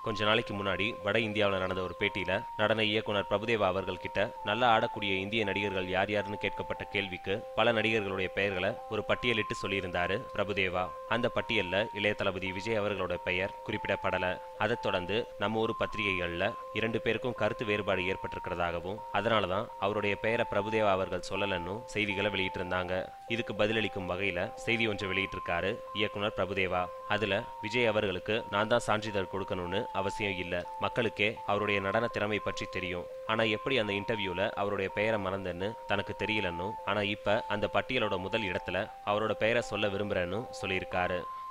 கொஞ்ச நாளைக்கு முன்னாடி வட இந்தியாவில் நடந்த ஒரு பேட்டியில நடன இயக்குனர் பிரபுதேவா அவர்கள் கிட்ட நல்லா ஆடக்கூடிய இந்திய நடிகர்கள் யார் யாருன்னு கேட்கப்பட்ட கேள்விக்கு பல நடிகர்களுடைய பெயர்களை ஒரு பட்டியலிட்டு சொல்லியிருந்தாரு பிரபுதேவா. அந்த பட்டியல்ல இளைய தளபதி விஜய் அவர்களோட பெயர் குறிப்பிடப்படல. அதைத் தொடர்ந்து நம்ம ஊர் பத்திரிகைகள்ல 2 பேருக்கும் கருத்து வேறுபாடு ஏற்பட்டிருக்கிறதாகவும் அதனாலதான் அவருடைய பெயரை பிரபுதேவா அவர்கள் சொல்லலன்னு செய்திகளை வெளியிட்டிருந்தாங்க. இதுக்கு பதிலளிக்கும் வகையில செய்தி ஒன்றை வெளியிட்டிருக்காரு இயக்குனர் பிரபுதேவா. அதுல விஜய் அவர்களுக்கு நான் தான் சான்றிதழ் கொடுக்கணும்னு அவசியம் இல்ல, மக்களுக்கே அவருடைய நடன திறமை பற்றி தெரியும். ஆனா எப்படி அந்த இன்டர்வியூல அவருடைய பெயரை மறந்தேன்னு தனக்கு தெரியலன்னு, ஆனா இப்ப அந்த பட்டியலோட முதல் இடத்துல அவரோட பெயரை சொல்ல விரும்புறேன்னு சொல்லியிருக்காரு.